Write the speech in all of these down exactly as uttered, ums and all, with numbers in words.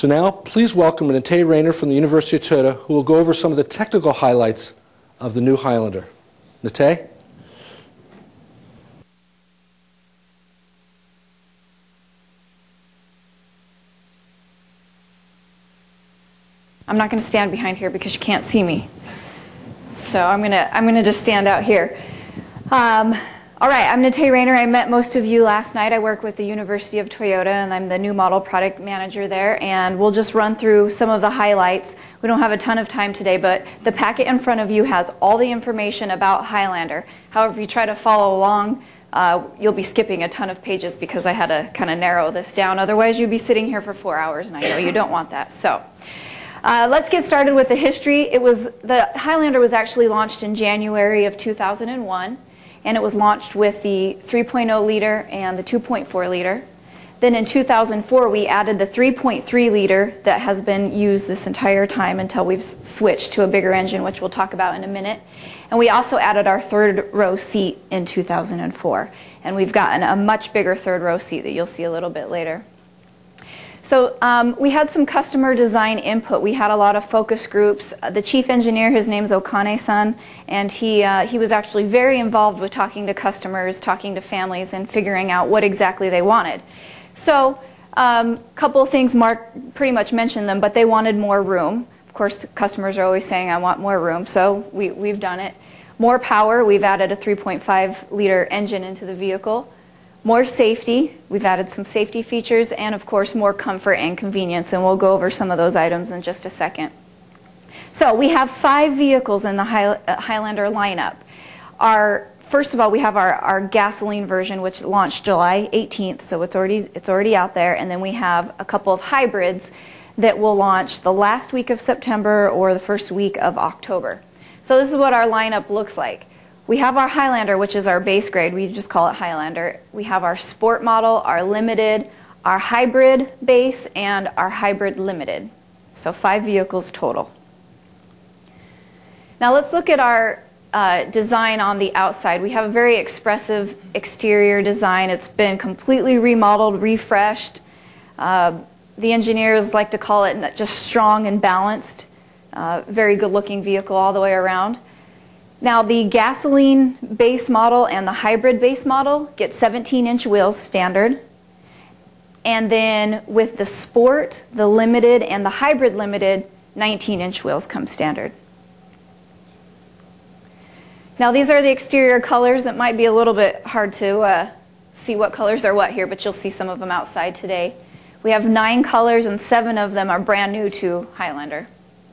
So now, please welcome Natey Rayner from the University of Toyota, who will go over some of the technical highlights of the new Highlander. Natey? I'm not going to stand behind here because you can't see me. So I'm going to I'm going to just stand out here. Um, all right, I'm Natey Rayner. I met most of you last night. I work with the University of Toyota, and I'm the new model product manager there. And we'll just run through some of the highlights. We don't have a ton of time today, but the packet in front of you has all the information about Highlander. However, if you try to follow along, uh, you'll be skipping a ton of pages because I had to kind of narrow this down. Otherwise, you'd be sitting here for four hours, and I know you don't want that. So. Uh, let's get started with the history. It was, the Highlander was actually launched in January of two thousand one, and it was launched with the three point oh liter and the two point four liter. Then in two thousand four, we added the three point three liter that has been used this entire time until we've switched to a bigger engine, which we'll talk about in a minute. And we also added our third row seat in two thousand four, and we've gotten a much bigger third row seat that you'll see a little bit later. So um, we had some customer design input. We had a lot of focus groups. Uh, the chief engineer, his name's Okane-san, and he, uh, he was actually very involved with talking to customers, talking to families, and figuring out what exactly they wanted. So a um, couple of things, Mark pretty much mentioned them, but they wanted more room. Of course, the customers are always saying, I want more room, so we, we've done it. More power, we've added a three point five liter engine into the vehicle. More safety, we've added some safety features, and of course more comfort and convenience, and we'll go over some of those items in just a second. So we have five vehicles in the Highlander lineup. Our, first of all, we have our, our gasoline version, which launched July eighteenth, so it's already, it's already out there, and then we have a couple of hybrids that will launch the last week of September or the first week of October. So this is what our lineup looks like. We have our Highlander, which is our base grade. We just call it Highlander. We have our Sport model, our Limited, our Hybrid base, and our Hybrid Limited. So five vehicles total. Now let's look at our uh, design on the outside. We have a very expressive exterior design. It's been completely remodeled, refreshed. Uh, the engineers like to call it just strong and balanced. Uh, very good looking vehicle all the way around. Now the gasoline base model and the hybrid base model get seventeen inch wheels standard. And then with the Sport, the Limited, and the Hybrid Limited, nineteen inch wheels come standard. Now these are the exterior colors. It might be a little bit hard to uh, see what colors are what here, but you'll see some of them outside today. We have nine colors, and seven of them are brand new to Highlander.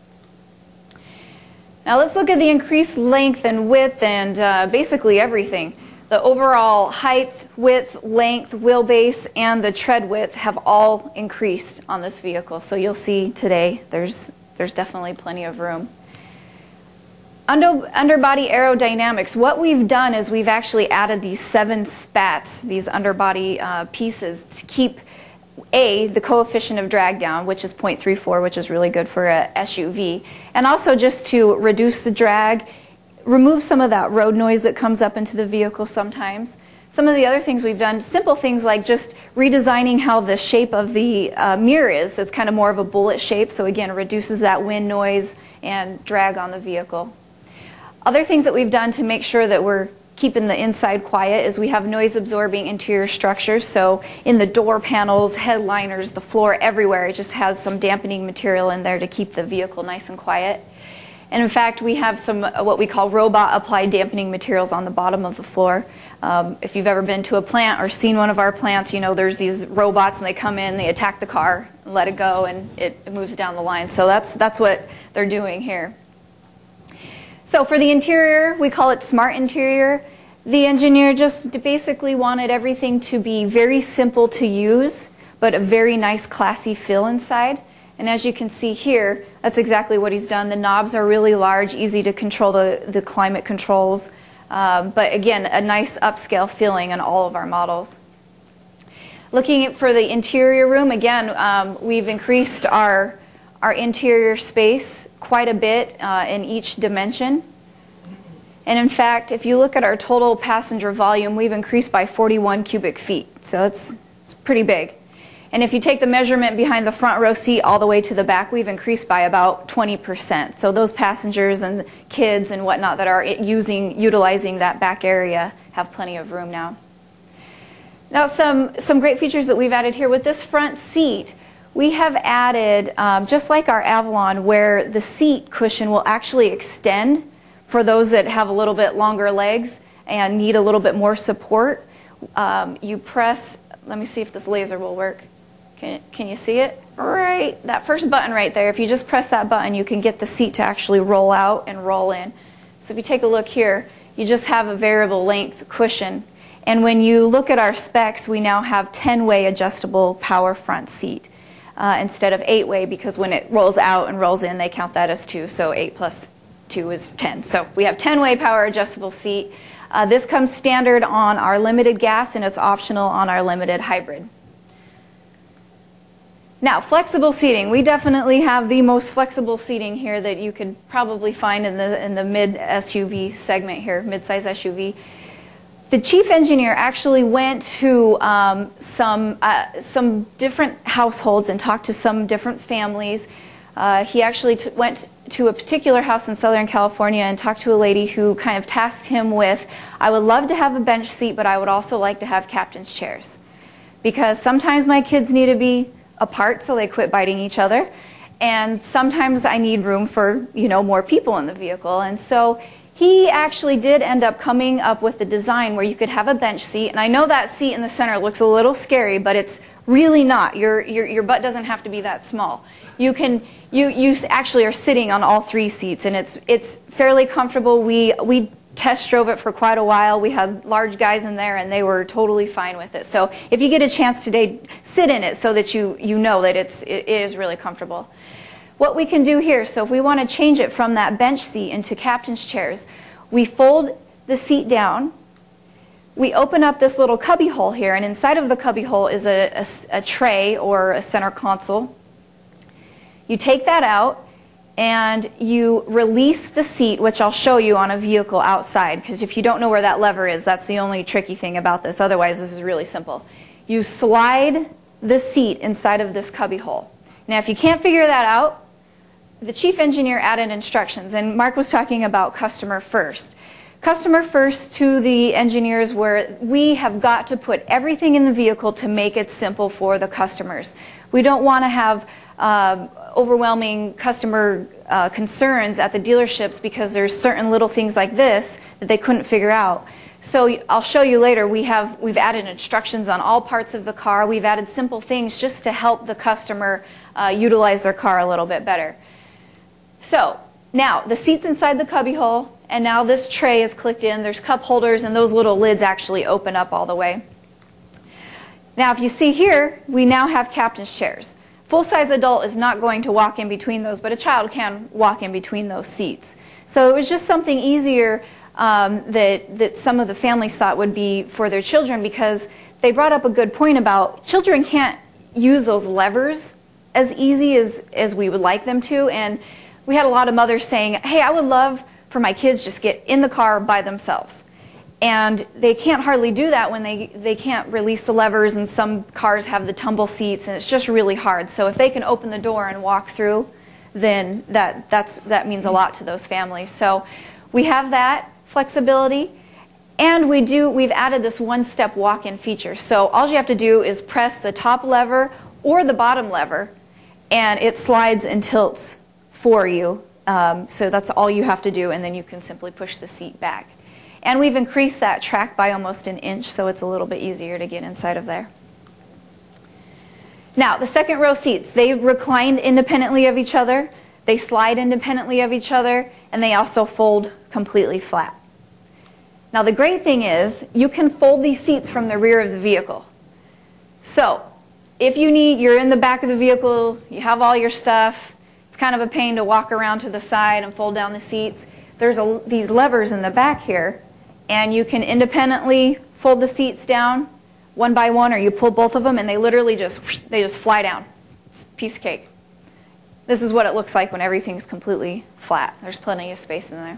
Now let's look at the increased length and width and uh, basically everything. The overall height, width, length, wheelbase, and the tread width have all increased on this vehicle. So you'll see today there's, there's definitely plenty of room. Under, underbody aerodynamics, what we've done is we've actually added these seven spats, these underbody uh, pieces, to keep A, the coefficient of drag down, which is zero point three four, which is really good for a S U V, and also just to reduce the drag, remove some of that road noise that comes up into the vehicle sometimes. Some of the other things we've done, simple things like just redesigning how the shape of the uh, mirror is. It's kind of more of a bullet shape, so again, it reduces that wind noise and drag on the vehicle. Other things that we've done to make sure that we're keeping the inside quiet is we have noise absorbing interior structures. So in the door panels, headliners, the floor, everywhere, it just has some dampening material in there to keep the vehicle nice and quiet. And in fact, we have some uh, what we call robot applied dampening materials on the bottom of the floor. Um, if you've ever been to a plant or seen one of our plants, you know there's these robots and they come in, they attack the car, let it go, and it moves down the line. So that's, that's what they're doing here. So for the interior, we call it Smart Interior. The engineer just basically wanted everything to be very simple to use, but a very nice classy feel inside. And as you can see here, that's exactly what he's done. The knobs are really large, easy to control the, the climate controls. Um, but again, a nice upscale feeling on all of our models. Looking at for the interior room, again, um, we've increased our our interior space quite a bit uh, in each dimension. And in fact, if you look at our total passenger volume, we've increased by forty-one cubic feet. So it's, it's pretty big. And if you take the measurement behind the front row seat all the way to the back, we've increased by about twenty percent. So those passengers and kids and whatnot that are using, utilizing that back area have plenty of room now. Now some, some great features that we've added here with this front seat. We have added, um, just like our Avalon, where the seat cushion will actually extend for those that have a little bit longer legs and need a little bit more support. Um, you press, let me see if this laser will work. Can, can you see it? Right, that first button right there, if you just press that button, you can get the seat to actually roll out and roll in. So if you take a look here, you just have a variable length cushion. And when you look at our specs, we now have ten-way adjustable power front seat uh, instead of eight-way, because when it rolls out and rolls in, they count that as two, so eight plus two is ten. So we have ten-way power adjustable seat. Uh, this comes standard on our limited gas, and it's optional on our limited hybrid. Now, flexible seating. We definitely have the most flexible seating here that you could probably find in the, in the mid S U V segment here, mid-size S U V. The chief engineer actually went to um, some, uh, some different households and talked to some different families. Uh, he actually t went to a particular house in Southern California and talked to a lady who kind of tasked him with, I would love to have a bench seat, but I would also like to have captain's chairs. Because sometimes my kids need to be apart so they quit biting each other, and sometimes I need room for, you know, more people in the vehicle. And so he actually did end up coming up with the design where you could have a bench seat. And I know that seat in the center looks a little scary, but it's really not. Your, your, your butt doesn't have to be that small. You can, you, you actually are sitting on all three seats, and it's, it's fairly comfortable. We, we test drove it for quite a while. We had large guys in there, and they were totally fine with it. So if you get a chance today, sit in it so that you, you know that it's, it is really comfortable. What we can do here, so if we want to change it from that bench seat into captain's chairs, we fold the seat down, we open up this little cubby hole here, and inside of the cubby hole is a, a, a tray or a center console. You take that out, and you release the seat, which I'll show you on a vehicle outside, because if you don't know where that lever is, that's the only tricky thing about this. Otherwise, this is really simple. You slide the seat inside of this cubby hole. Now, if you can't figure that out, the chief engineer added instructions, and Mark was talking about customer first. Customer first to the engineers, where we have got to put everything in the vehicle to make it simple for the customers. We don't want to have uh, overwhelming customer uh, concerns at the dealerships because there's certain little things like this that they couldn't figure out. So I'll show you later, we have, we've added instructions on all parts of the car. We've added simple things just to help the customer uh, utilize their car a little bit better. So now the seat's inside the cubby hole, and now this tray is clicked in. There's cup holders, and those little lids actually open up all the way. Now if you see here, we now have captain's chairs. Full-size adult is not going to walk in between those, but a child can walk in between those seats. So it was just something easier um, that, that some of the families thought would be for their children, because they brought up a good point about children can't use those levers as easy as, as we would like them to. And we had a lot of mothers saying, hey, I would love for my kids just get in the car by themselves. And they can't hardly do that when they, they can't release the levers, and some cars have the tumble seats, and it's just really hard. So if they can open the door and walk through, then that, that's, that means a lot to those families. So we have that flexibility, and we do, we've added this one-step walk-in feature. So all you have to do is press the top lever or the bottom lever, and it slides and tilts for you. Um, so that's all you have to do, and then you can simply push the seat back. And we've increased that track by almost an inch, so it's a little bit easier to get inside of there. Now, the second row seats, they recline independently of each other, they slide independently of each other, and they also fold completely flat. Now, the great thing is, you can fold these seats from the rear of the vehicle. So, if you need, you're in the back of the vehicle, you have all your stuff, it's kind of a pain to walk around to the side and fold down the seats. There's a, these levers in the back here, and you can independently fold the seats down one by one, or you pull both of them, and they literally just, they just fly down. It's a piece of cake. This is what it looks like when everything's completely flat. There's plenty of space in there.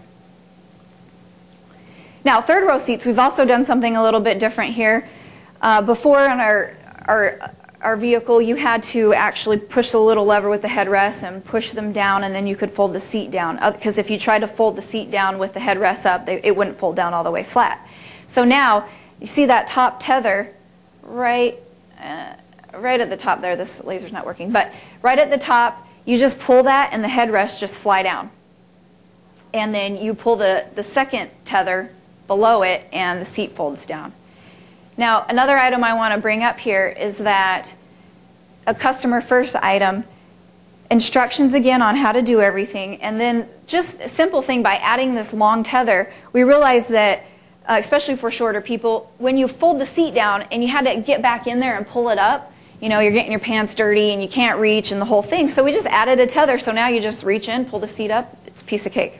Now, third row seats, we've also done something a little bit different here. Uh, before on our, our, our vehicle, you had to actually push the little lever with the headrest and push them down, and then you could fold the seat down. Because if you tried to fold the seat down with the headrest up, they, it wouldn't fold down all the way flat. So now, you see that top tether right, uh, right at the top there. This laser's not working, but right at the top, you just pull that and the headrest just fly down. And then you pull the, the second tether below it and the seat folds down. Now, another item I want to bring up here is that a customer first item, instructions again on how to do everything, and then just a simple thing by adding this long tether, we realized that, uh, especially for shorter people, when you fold the seat down and you had to get back in there and pull it up, you know, you're getting your pants dirty and you can't reach and the whole thing. So we just added a tether, so now you just reach in, pull the seat up, it's a piece of cake.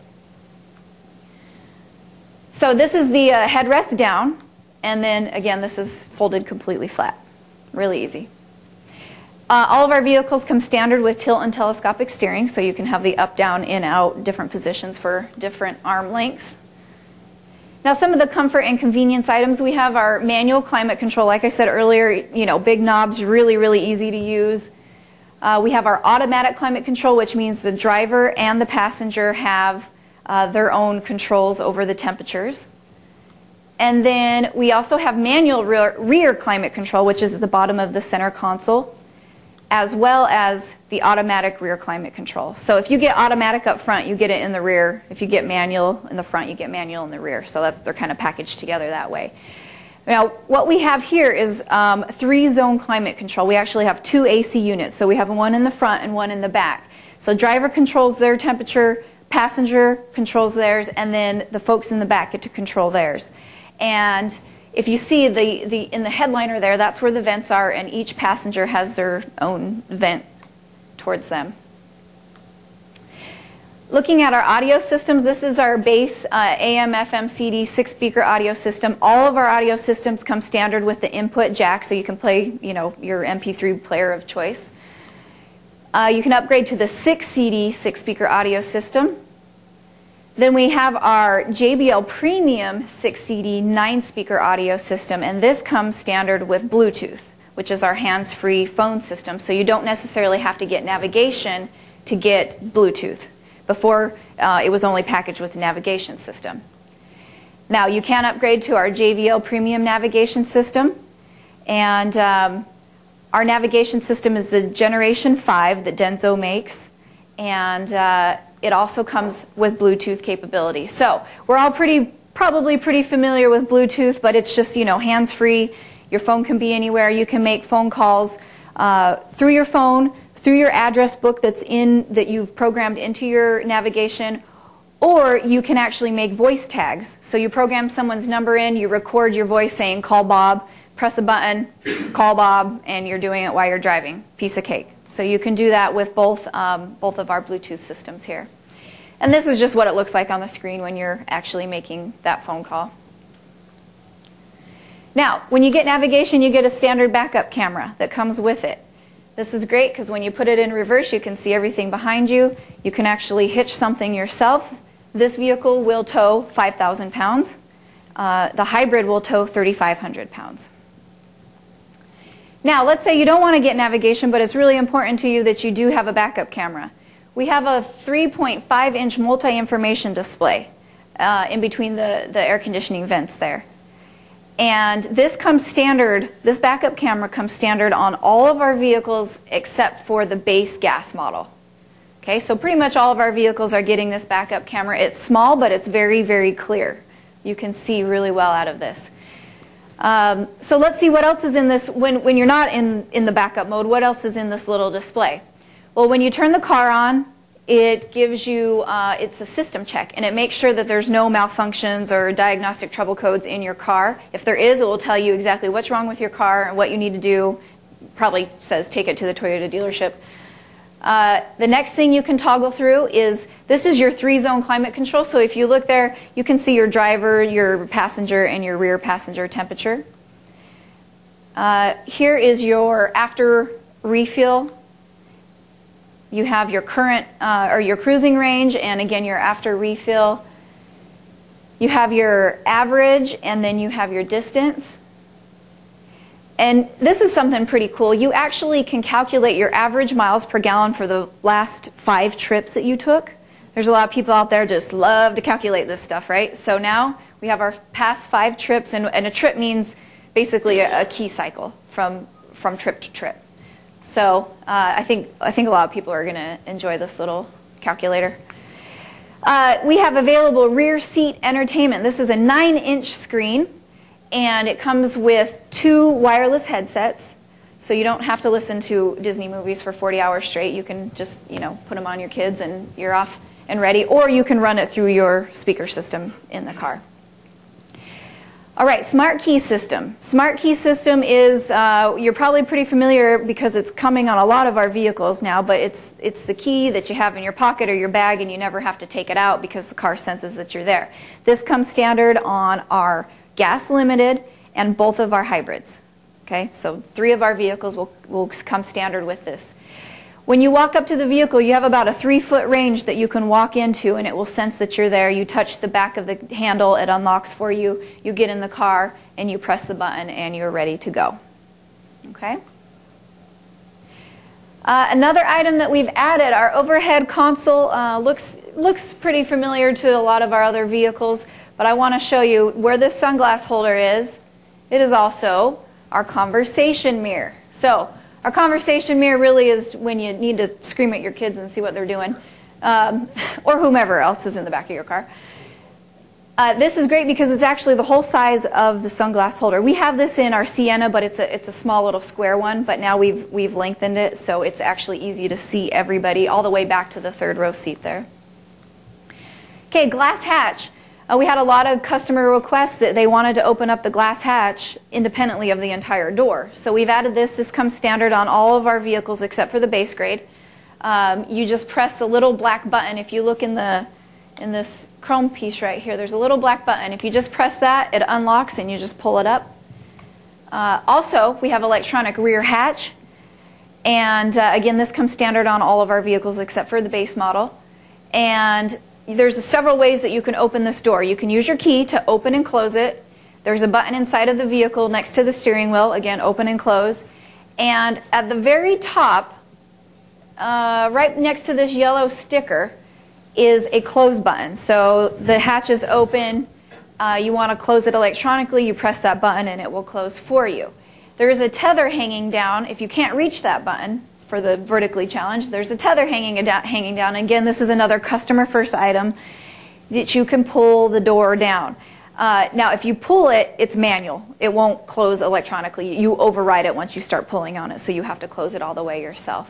So this is the uh, headrest down, and then again this is folded completely flat. Really easy. Uh, all of our vehicles come standard with tilt and telescopic steering, so you can have the up, down, in, out, different positions for different arm lengths. Now, some of the comfort and convenience items we have are manual climate control. Like I said earlier, you know, big knobs, really, really easy to use. Uh, we have our automatic climate control, which means the driver and the passenger have uh, their own controls over the temperatures. And then we also have manual rear, rear climate control, which is at the bottom of the center console, as well as the automatic rear climate control. So if you get automatic up front, you get it in the rear. If you get manual in the front, you get manual in the rear. So that they're kind of packaged together that way. Now, what we have here is um, three-zone climate control. We actually have two A C units. So we have one in the front and one in the back. So driver controls their temperature, passenger controls theirs, and then the folks in the back get to control theirs. And if you see the, the, in the headliner there, that's where the vents are, and each passenger has their own vent towards them. Looking at our audio systems, this is our base uh, A M, F M, C D six-speaker audio system. All of our audio systems come standard with the input jack, so you can play, you know, your M P three player of choice. Uh, you can upgrade to the six C D six-speaker audio system. Then we have our J B L Premium six C D nine-speaker audio system, and this comes standard with Bluetooth, which is our hands-free phone system, so you don't necessarily have to get navigation to get Bluetooth. Before, uh, it was only packaged with the navigation system. Now, you can upgrade to our J B L Premium navigation system, and um, our navigation system is the Generation five that Denso makes, and uh, it also comes with Bluetooth capability. So we're all pretty, probably pretty familiar with Bluetooth, but it's just, you know, hands-free. Your phone can be anywhere. You can make phone calls uh, through your phone, through your address book that's in, that you've programmed into your navigation, or you can actually make voice tags. So you program someone's number in, you record your voice saying, call Bob, press a button, call Bob, and you're doing it while you're driving. Piece of cake. So you can do that with both, um, both of our Bluetooth systems here. And this is just what it looks like on the screen when you're actually making that phone call. Now, when you get navigation, you get a standard backup camera that comes with it. This is great because when you put it in reverse, you can see everything behind you. You can actually hitch something yourself. This vehicle will tow five thousand pounds. Uh, the hybrid will tow thirty-five hundred pounds. Now, let's say you don't want to get navigation, but it's really important to you that you do have a backup camera. We have a three point five inch multi-information display uh, in between the, the air conditioning vents there. And this comes standard, this backup camera comes standard on all of our vehicles except for the base gas model. Okay, so pretty much all of our vehicles are getting this backup camera. It's small, but it's very, very clear. You can see really well out of this. Um, so let's see what else is in this, when, when you're not in, in the backup mode, what else is in this little display? Well, when you turn the car on, it gives you, uh, it's a system check, and it makes sure that there's no malfunctions or diagnostic trouble codes in your car. If there is, it will tell you exactly what's wrong with your car and what you need to do. Probably says take it to the Toyota dealership. Uh, the next thing you can toggle through is, this is your three-zone climate control. So if you look there, you can see your driver, your passenger, and your rear passenger temperature. Uh, here is your after refill. You have your current uh, or your cruising range, and again your after refill. You have your average, and then you have your distance. And this is something pretty cool. You actually can calculate your average miles per gallon for the last five trips that you took. There's a lot of people out there just love to calculate this stuff, right? So now we have our past five trips, and, and a trip means basically a, a key cycle from, from trip to trip. So uh, I think, I think a lot of people are going to enjoy this little calculator. Uh, we have available rear seat entertainment. This is a nine inch screen, and it comes with two wireless headsets, so you don't have to listen to Disney movies for forty hours straight. You can just, you know, put them on your kids and you're off and ready, or you can run it through your speaker system in the car. All right, Smart Key System. Smart Key System is, uh, you're probably pretty familiar because it's coming on a lot of our vehicles now, but it's, it's the key that you have in your pocket or your bag, and you never have to take it out because the car senses that you're there. This comes standard on our gas limited and both of our hybrids. Okay, so three of our vehicles will, will come standard with this. When you walk up to the vehicle, you have about a three foot range that you can walk into, and it will sense that you're there. You touch the back of the handle, it unlocks for you. You get in the car and you press the button and you're ready to go. Okay. Uh, another item that we've added, our overhead console, uh, looks, looks pretty familiar to a lot of our other vehicles, but I want to show you where this sunglass holder is. It is also our conversation mirror. So our conversation mirror really is when you need to scream at your kids and see what they're doing, um, or whomever else is in the back of your car. Uh, this is great because it's actually the whole size of the sunglass holder. We have this in our Sienna, but it's a, it's a small little square one, but now we've, we've lengthened it so it's actually easy to see everybody all the way back to the third row seat there. Okay, glass hatch. Uh, we had a lot of customer requests that they wanted to open up the glass hatch independently of the entire door. So we've added this. This comes standard on all of our vehicles except for the base grade. Um, you just press the little black button. If you look in, the, in this chrome piece right here, there's a little black button. If you just press that, it unlocks and you just pull it up. Uh, also, we have electronic rear hatch. And uh, again, this comes standard on all of our vehicles except for the base model. And there's several ways that you can open this door. You can use your key to open and close it. There's a button inside of the vehicle next to the steering wheel, again, open and close. And at the very top, uh, right next to this yellow sticker, is a close button. So the hatch is open. Uh, you want to close it electronically, you press that button and it will close for you. There is a tether hanging down. If you can't reach that button, for the vertically challenged, there's a tether hanging, hanging down. Again, this is another customer first item that you can pull the door down. Uh, now, if you pull it, it's manual. It won't close electronically. You override it once you start pulling on it, so you have to close it all the way yourself.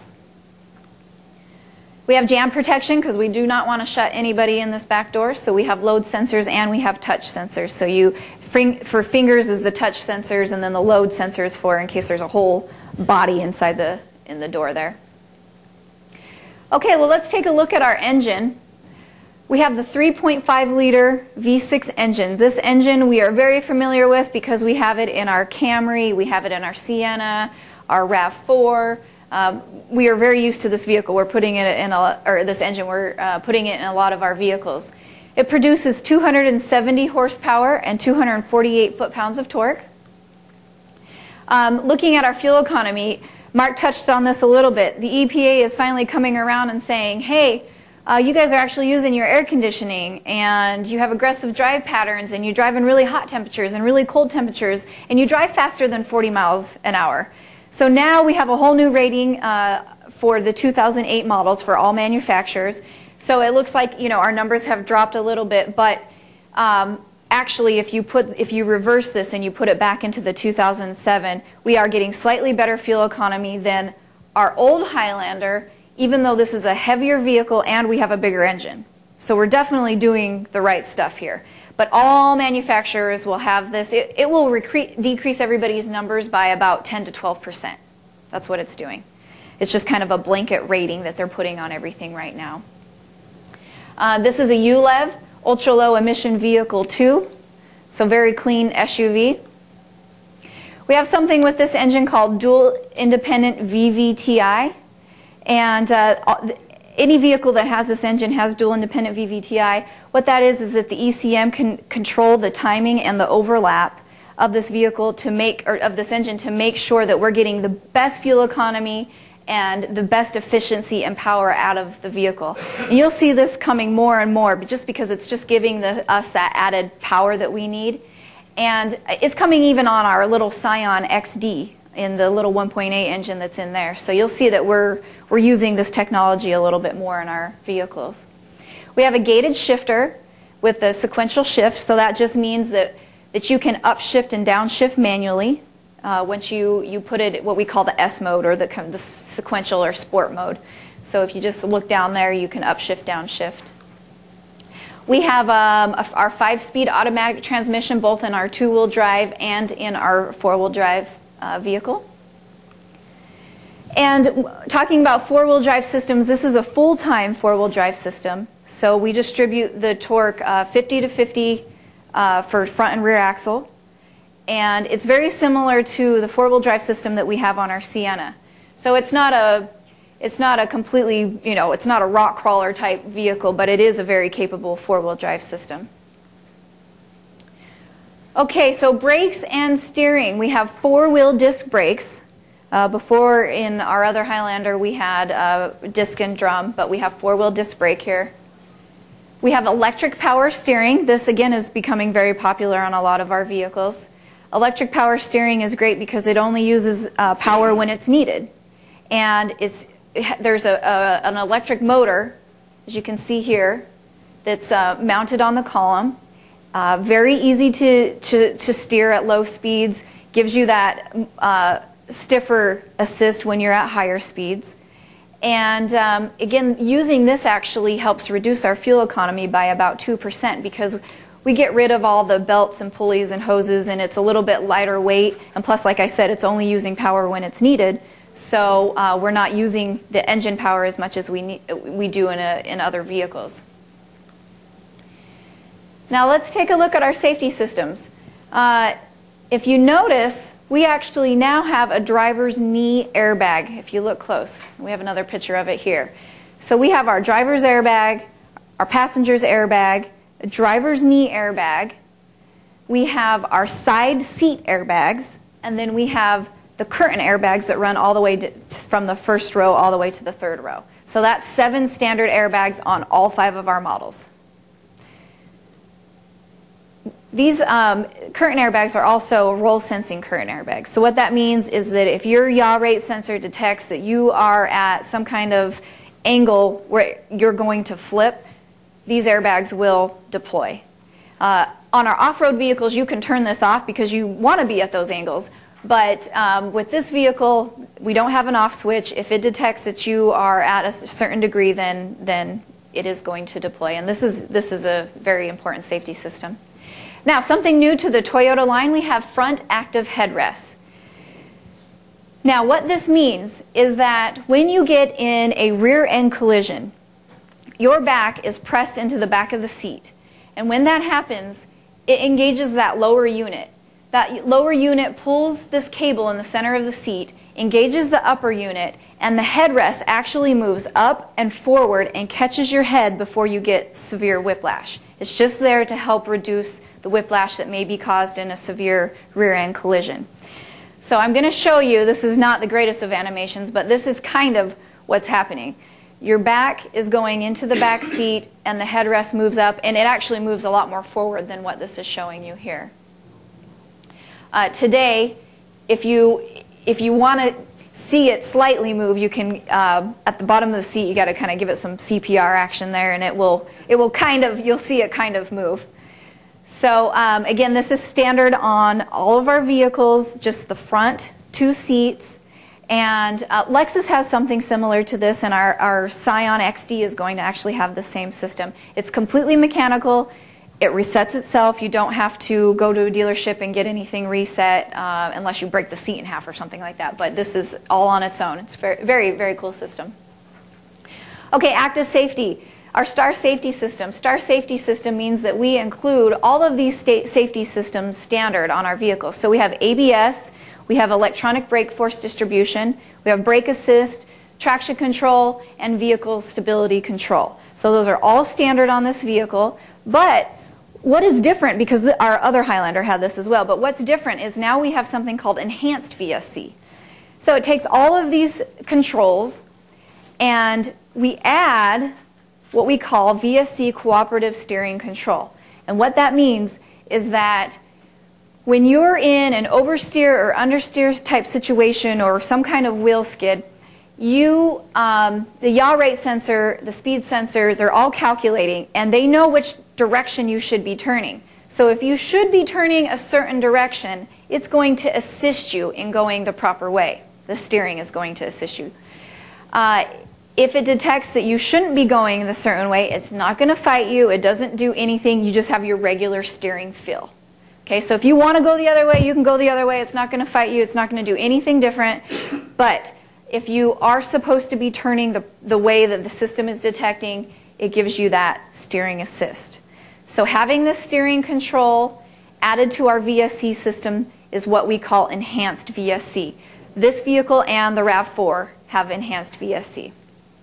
We have jam protection because we do not want to shut anybody in this back door, so we have load sensors and we have touch sensors. So you, for fingers is the touch sensors, and then the load sensors for in case there's a whole body inside the in the door there. Okay, well, let's take a look at our engine. We have the three point five liter V six engine. This engine we are very familiar with because we have it in our Camry, we have it in our Sienna, our RAV four. Um, we are very used to this vehicle. We're putting it in a, or this engine, we're uh, putting it in a lot of our vehicles. It produces two hundred seventy horsepower and two hundred forty-eight foot-pounds of torque. Um, looking at our fuel economy, Mark touched on this a little bit. The E P A is finally coming around and saying, hey, uh, you guys are actually using your air conditioning and you have aggressive drive patterns and you drive in really hot temperatures and really cold temperatures and you drive faster than forty miles an hour. So now we have a whole new rating uh, for the two thousand eight models for all manufacturers. So it looks like, you know, our numbers have dropped a little bit, but um, actually, if you put, if you reverse this and you put it back into the two thousand seven, we are getting slightly better fuel economy than our old Highlander, even though this is a heavier vehicle and we have a bigger engine. So we're definitely doing the right stuff here. But all manufacturers will have this. It, it will decrease everybody's numbers by about ten to twelve percent. That's what it's doing. It's just kind of a blanket rating that they're putting on everything right now. Uh, this is a U L E V. Ultra Low Emission Vehicle two, so very clean S U V. We have something with this engine called Dual Independent V V T I, and uh, any vehicle that has this engine has Dual Independent V V T I. What that is is that the E C M can control the timing and the overlap of this vehicle to make, or of this engine to make sure that we're getting the best fuel economy and the best efficiency and power out of the vehicle. And you'll see this coming more and more, but just because it's just giving the, us that added power that we need. And it's coming even on our little Scion X D in the little one point eight engine that's in there. So you'll see that we're, we're using this technology a little bit more in our vehicles. We have a gated shifter with the sequential shift, so that just means that, that you can upshift and downshift manually uh, once you, you put it what we call the S mode, or the, the sequential or sport mode. So if you just look down there, you can upshift, downshift. We have um, a, our five-speed automatic transmission both in our two-wheel drive and in our four-wheel drive uh, vehicle. And talking about four-wheel drive systems, this is a full-time four-wheel drive system. So we distribute the torque uh, fifty to fifty uh, for front and rear axle. And it's very similar to the four-wheel drive system that we have on our Sienna. So it's not a, it's not a completely, you know, it's not a rock crawler type vehicle, but it is a very capable four-wheel drive system. Okay, so brakes and steering. We have four-wheel disc brakes. Uh, before in our other Highlander we had uh, disc and drum, but we have four-wheel disc brake here. We have electric power steering. This again is becoming very popular on a lot of our vehicles. Electric power steering is great because it only uses uh, power when it's needed. And it's, there's a, a, an electric motor, as you can see here, that's uh, mounted on the column. Uh, very easy to, to, to steer at low speeds, gives you that uh, stiffer assist when you're at higher speeds. And um, again, using this actually helps reduce our fuel economy by about two percent because we get rid of all the belts and pulleys and hoses, and it's a little bit lighter weight. And plus, like I said, it's only using power when it's needed. So uh, we're not using the engine power as much as we, need, we do in, a, in other vehicles. Now let's take a look at our safety systems. Uh, if you notice, we actually now have a driver's knee airbag, if you look close. We have another picture of it here. So we have our driver's airbag, our passenger's airbag, a driver's knee airbag. We have our side seat airbags, and then we have the curtain airbags that run all the way to, from the first row all the way to the third row. So that's seven standard airbags on all five of our models. These um, curtain airbags are also roll sensing curtain airbags. So what that means is that if your yaw rate sensor detects that you are at some kind of angle where you're going to flip, these airbags will deploy. Uh, on our off-road vehicles, you can turn this off because you want to be at those angles. But um, with this vehicle, we don't have an off switch. If it detects that you are at a certain degree, then, then it is going to deploy. And this is, this is a very important safety system. Now, something new to the Toyota line, we have front active headrests. Now, what this means is that when you get in a rear end collision, your back is pressed into the back of the seat. And when that happens, it engages that lower unit. That lower unit pulls this cable in the center of the seat, engages the upper unit, and the headrest actually moves up and forward and catches your head before you get severe whiplash. It's just there to help reduce the whiplash that may be caused in a severe rear-end collision. So I'm going to show you, this is not the greatest of animations, but this is kind of what's happening. Your back is going into the back seat and the headrest moves up, and it actually moves a lot more forward than what this is showing you here. Uh, today, if you, if you want to see it slightly move, you can, uh, at the bottom of the seat, you got to kind of give it some C P R action there, and it will, it will kind of, you'll see it kind of move. So um, again, this is standard on all of our vehicles, just the front two seats. And uh, Lexus has something similar to this, and our, our Scion X D is going to actually have the same system. It's completely mechanical. It resets itself. You don't have to go to a dealership and get anything reset uh, unless you break the seat in half or something like that. But this is all on its own. It's a very, very, very cool system. Okay, active safety. Our STAR safety system. STAR safety system means that we include all of these state safety systems standard on our vehicles. So we have A B S, we have electronic brake force distribution, we have brake assist, traction control, and vehicle stability control. So those are all standard on this vehicle, but what is different, because our other Highlander had this as well, but what's different is now we have something called enhanced V S C. So it takes all of these controls and we add what we call V S C cooperative steering control. And what that means is that when you're in an oversteer or understeer type situation or some kind of wheel skid, you, um, the yaw rate sensor, the speed sensor, they're all calculating and they know which direction you should be turning. So if you should be turning a certain direction, it's going to assist you in going the proper way. The steering is going to assist you. Uh, if it detects that you shouldn't be going the certain way, it's not going to fight you. It doesn't do anything. You just have your regular steering feel. Okay, so if you want to go the other way, you can go the other way. It's not going to fight you. It's not going to do anything different. But if you are supposed to be turning the, the way that the system is detecting, it gives you that steering assist. So having this steering control added to our V S C system is what we call enhanced V S C. This vehicle and the RAV four have enhanced V S C.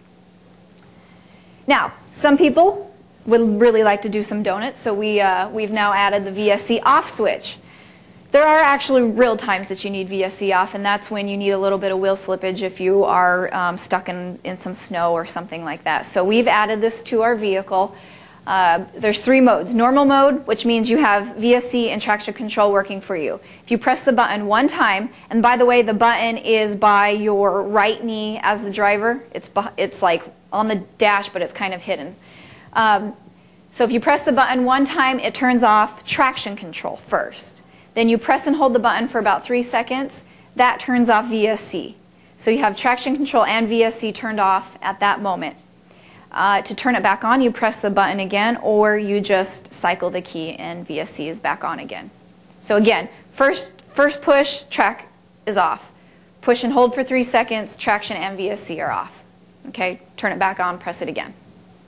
Now, some people would really like to do some donuts, so we, uh, we've now added the V S C off switch. There are actually real times that you need V S C off, and that's when you need a little bit of wheel slippage if you are um, stuck in, in some snow or something like that. So we've added this to our vehicle. Uh, there's three modes. Normal mode, which means you have V S C and traction control working for you. If you press the button one time, and by the way, the button is by your right knee as the driver. It's, it's like on the dash, but it's kind of hidden. Um, so if you press the button one time, it turns off traction control first. Then you press and hold the button for about three seconds. That turns off V S C. So you have traction control and V S C turned off at that moment. Uh, to turn it back on, you press the button again, or you just cycle the key and V S C is back on again. So again, first, first push, track is off. Push and hold for three seconds, traction and V S C are off. Okay, turn it back on, press it again.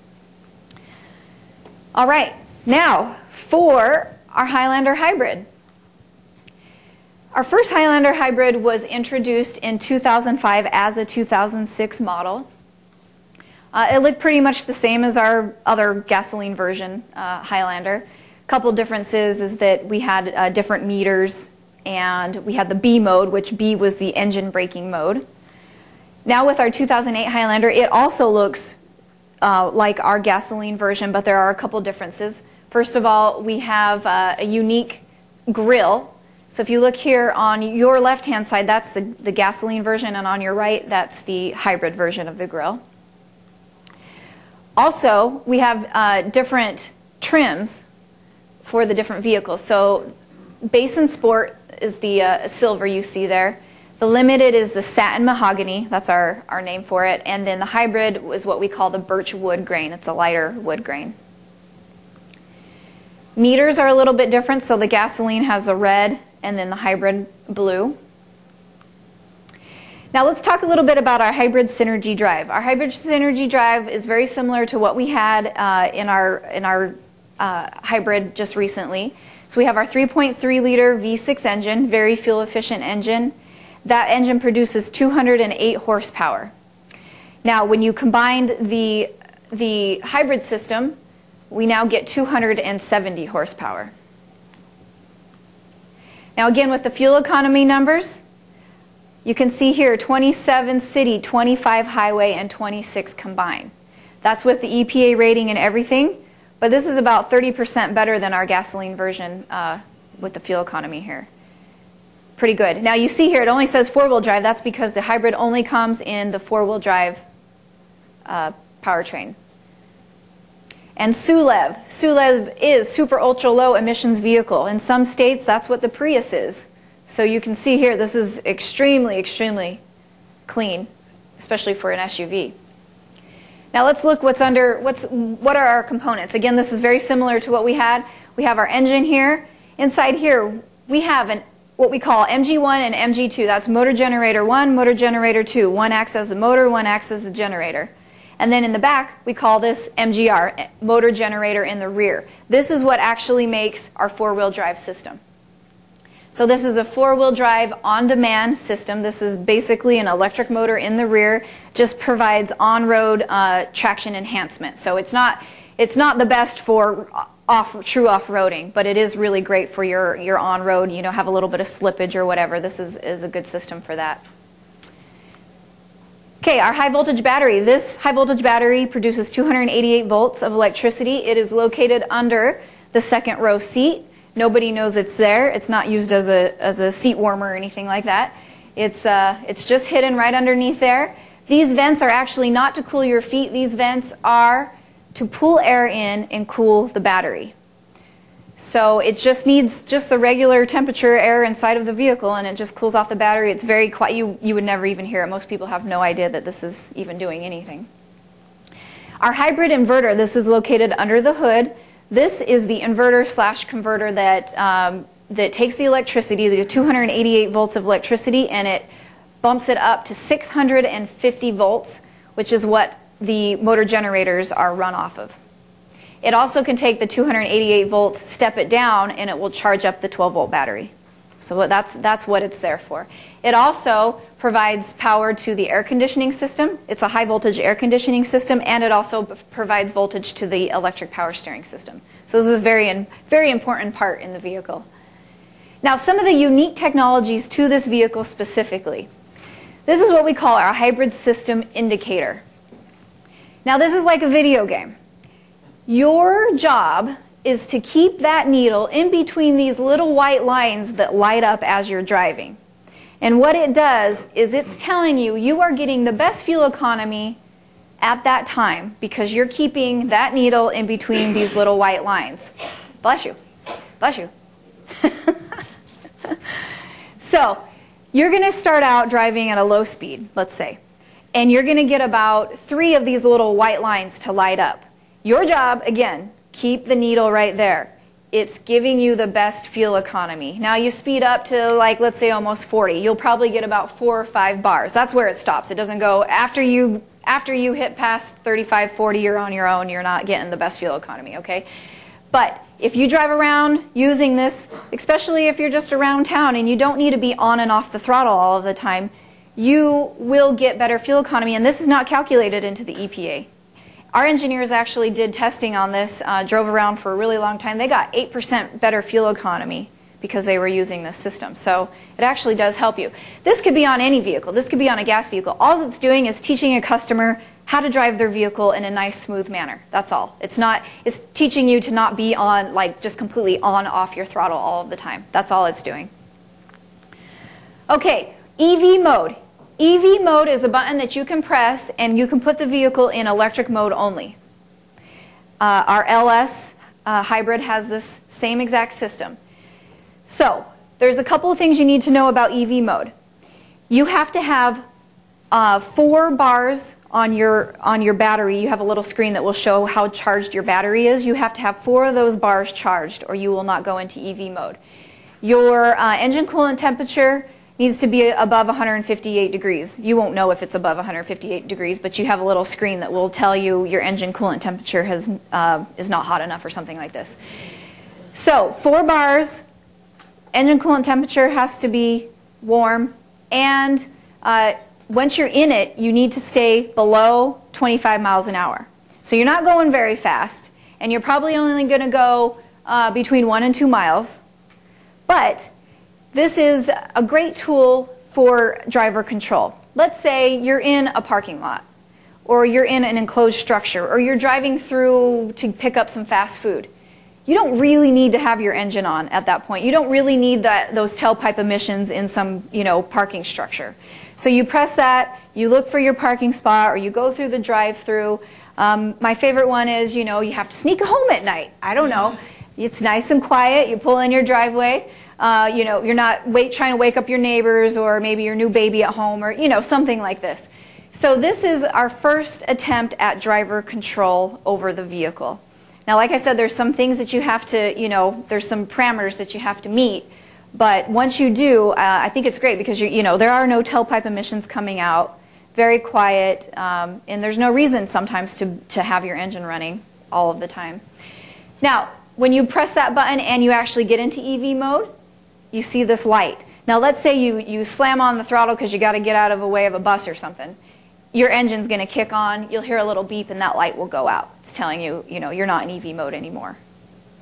All right, now for our Highlander Hybrid. Our first Highlander Hybrid was introduced in two thousand five as a two thousand six model. Uh, it looked pretty much the same as our other gasoline version uh, Highlander. A couple differences is that we had uh, different meters, and we had the B mode, which B was the engine braking mode. Now with our two thousand eight Highlander, it also looks uh, like our gasoline version, but there are a couple differences. First of all, we have uh, a unique grille. So if you look here on your left-hand side, that's the, the gasoline version, and on your right, that's the hybrid version of the grille. Also, we have uh, different trims for the different vehicles. So Base and Sport is the uh, silver you see there. The Limited is the satin mahogany, that's our, our name for it. And then the hybrid is what we call the birch wood grain. It's a lighter wood grain. Meters are a little bit different, so the gasoline has a red and then the hybrid blue. Now let's talk a little bit about our hybrid Synergy drive. Our hybrid Synergy drive is very similar to what we had uh, in our, in our uh, hybrid just recently. So we have our three point three liter V six engine, very fuel efficient engine. That engine produces two hundred eight horsepower. Now when you combined the, the hybrid system, we now get two hundred seventy horsepower. Now again, with the fuel economy numbers, you can see here twenty-seven city, twenty-five highway, and twenty-six combined. That's with the E P A rating and everything, but this is about thirty percent better than our gasoline version uh, with the fuel economy here. Pretty good. Now you see here it only says four-wheel drive. That's because the hybrid only comes in the four-wheel drive uh, powertrain. And S U L E V. S U L E V is super ultra low emissions vehicle. In some states, that's what the Prius is. So you can see here, this is extremely, extremely clean, especially for an S U V. Now let's look what's under, what's, what are our components. Again, this is very similar to what we had. We have our engine here. Inside here, we have an, what we call M G one and M G two. That's motor generator one, motor generator two. One acts as the motor, one acts as the generator. And then in the back, we call this M G R, motor generator in the rear. This is what actually makes our four-wheel drive system. So this is a four-wheel drive on-demand system. This is basically an electric motor in the rear, just provides on-road uh, traction enhancement. So it's not, it's not the best for off, true off-roading, but it is really great for your, your on-road, you know, have a little bit of slippage or whatever. This is, is a good system for that. Okay, our high voltage battery. This high voltage battery produces two hundred eighty-eight volts of electricity. It is located under the second row seat. Nobody knows it's there. It's not used as a, as a seat warmer or anything like that. It's, uh, it's just hidden right underneath there. These vents are actually not to cool your feet. These vents are to pull air in and cool the battery. So it just needs just the regular temperature air inside of the vehicle, and it just cools off the battery. It's very quiet. You, you would never even hear it. Most people have no idea that this is even doing anything. Our hybrid inverter, this is located under the hood. This is the inverter slash converter that, um, that takes the electricity, the two hundred eighty-eight volts of electricity, and it bumps it up to six hundred fifty volts, which is what the motor generators are run off of. It also can take the two hundred eighty-eight volts, step it down, and it will charge up the twelve volt battery. So that's, that's what it's there for. It also provides power to the air conditioning system. It's a high voltage air conditioning system, and it also provides voltage to the electric power steering system. So this is a very, very important part in the vehicle. Now, some of the unique technologies to this vehicle specifically. This is what we call our hybrid system indicator. Now, this is like a video game. Your job is to keep that needle in between these little white lines that light up as you're driving. And what it does is it's telling you you are getting the best fuel economy at that time because you're keeping that needle in between these little white lines. Bless you. Bless you. So, you're going to start out driving at a low speed, let's say, and you're going to get about three of these little white lines to light up. Your job, again, keep the needle right there. It's giving you the best fuel economy. Now you speed up to, like, let's say almost forty. You'll probably get about four or five bars. That's where it stops. It doesn't go after you, after you hit past thirty-five, forty, you're on your own. You're not getting the best fuel economy, okay? But if you drive around using this, especially if you're just around town and you don't need to be on and off the throttle all of the time, you will get better fuel economy, and this is not calculated into the E P A. Our engineers actually did testing on this, uh, drove around for a really long time. They got eight percent better fuel economy because they were using this system. So it actually does help you. This could be on any vehicle. This could be on a gas vehicle. All it's doing is teaching a customer how to drive their vehicle in a nice, smooth manner. That's all. It's not, it's teaching you to not be on, like, just completely on, off your throttle all of the time. That's all it's doing. Okay, E V mode. E V mode is a button that you can press and you can put the vehicle in electric mode only. Uh, our L S uh, hybrid has this same exact system. So there's a couple of things you need to know about E V mode. You have to have uh, four bars on your, on your battery. You have a little screen that will show how charged your battery is. You have to have four of those bars charged or you will not go into E V mode. Your uh, engine coolant temperature needs to be above one hundred fifty-eight degrees. You won't know if it's above one hundred fifty-eight degrees, but you have a little screen that will tell you your engine coolant temperature has, uh, is not hot enough or something like this. So, four bars, engine coolant temperature has to be warm, and uh, once you're in it, you need to stay below twenty-five miles an hour. So you're not going very fast, and you're probably only going to go uh, between one and two miles, but this is a great tool for driver control. Let's say you're in a parking lot, or you're in an enclosed structure, or you're driving through to pick up some fast food. You don't really need to have your engine on at that point. You don't really need that, those tailpipe emissions in some, you know, parking structure. So you press that, you look for your parking spot, or you go through the drive-through. Um, my favorite one is, you know, you have to sneak home at night. I don't know. It's nice and quiet. You pull in your driveway. Uh, you know, you're not wait, trying to wake up your neighbors or maybe your new baby at home or, you know, something like this. So this is our first attempt at driver control over the vehicle. Now, like I said, there's some things that you have to, you know, there's some parameters that you have to meet. But once you do, uh, I think it's great because, you you know, there are no tailpipe emissions coming out, very quiet, um, and there's no reason sometimes to, to have your engine running all of the time. Now, when you press that button and you actually get into E V mode, you see this light. Now let's say you, you slam on the throttle because you got to get out of the way of a bus or something. Your engine's going to kick on, you'll hear a little beep and that light will go out. It's telling you, you know, you're not in E V mode anymore.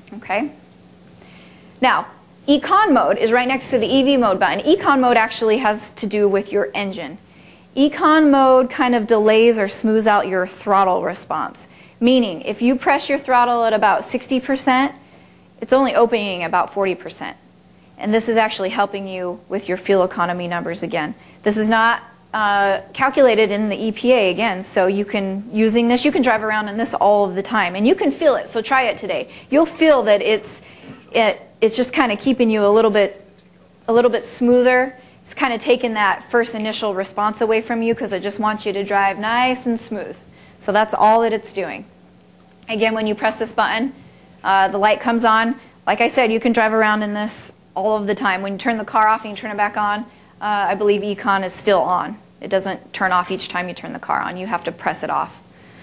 Okay? Now, Econ mode is right next to the E V mode button. Econ mode actually has to do with your engine. Econ mode kind of delays or smooths out your throttle response. Meaning, if you press your throttle at about sixty percent, it's only opening about forty percent. And this is actually helping you with your fuel economy numbers again. This is not uh, calculated in the E P A again, so you can, using this, you can drive around in this all of the time. And you can feel it, so try it today. You'll feel that it's, it, it's just kind of keeping you a little bit, a little bit smoother. It's kind of taking that first initial response away from you because it just wants you to drive nice and smooth. So that's all that it's doing. Again, when you press this button, uh, the light comes on. Like I said, you can drive around in this all of the time. When you turn the car off and you turn it back on, uh, I believe Econ is still on. It doesn't turn off each time you turn the car on. You have to press it off.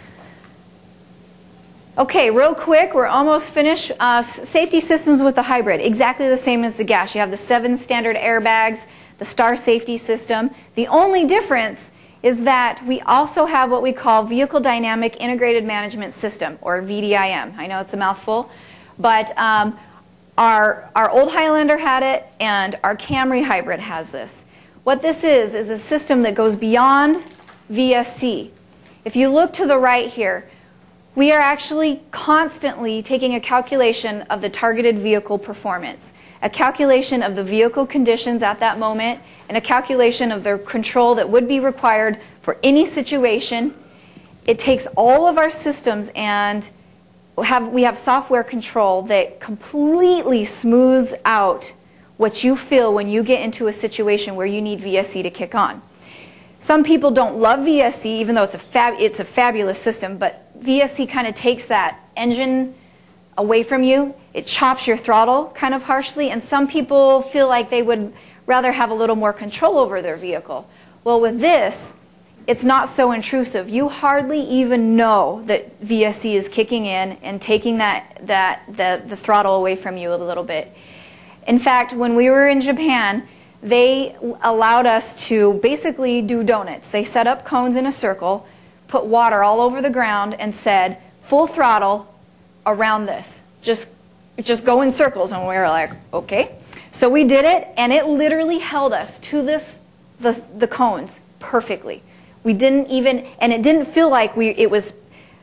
Okay, real quick, we're almost finished. Uh, safety systems with the hybrid, exactly the same as the gas. You have the seven standard airbags, the STAR safety system. The only difference is that we also have what we call Vehicle Dynamic Integrated Management System, or V D I M. I know it's a mouthful, but um, our, our old Highlander had it, and our Camry hybrid has this. What this is, is a system that goes beyond V S C. If you look to the right here, we are actually constantly taking a calculation of the targeted vehicle performance, a calculation of the vehicle conditions at that moment, and a calculation of the control that would be required for any situation. It takes all of our systems and have, we have software control that completely smooths out what you feel when you get into a situation where you need V S C to kick on. Some people don't love V S C, even though it's a, fab, it's a fabulous system, but V S C kind of takes that engine away from you. It chops your throttle kind of harshly, and some people feel like they would rather have a little more control over their vehicle. Well, with this, it's not so intrusive. You hardly even know that V S C is kicking in and taking that, that, the, the throttle away from you a little bit. In fact, when we were in Japan, they allowed us to basically do donuts. They set up cones in a circle, put water all over the ground, and said, full throttle around this. Just, just go in circles. And we were like, okay. So we did it, and it literally held us to this, the, the cones perfectly. We didn't even, and it didn't feel like we, it was,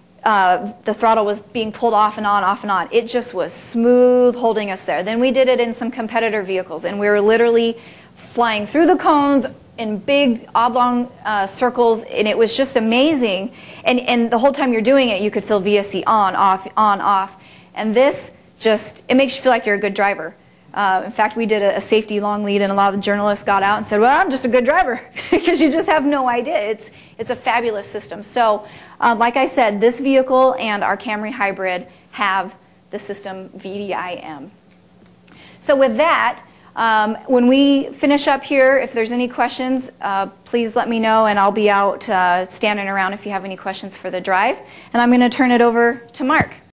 uh, the throttle was being pulled off and on, off and on. It just was smooth holding us there. Then we did it in some competitor vehicles, and we were literally flying through the cones in big oblong uh, circles, and it was just amazing. And, and the whole time you're doing it, you could feel V S C on, off, on, off. And this just, it makes you feel like you're a good driver. Uh, in fact, we did a, a safety long lead, and a lot of the journalists got out and said, well, I'm just a good driver, because you just have no idea. It's, it's a fabulous system. So, uh, like I said, this vehicle and our Camry hybrid have the system V D I M. So with that, Um, when we finish up here, if there's any questions, uh, please let me know, and I'll be out uh, standing around if you have any questions for the drive. And I'm going to turn it over to Mark.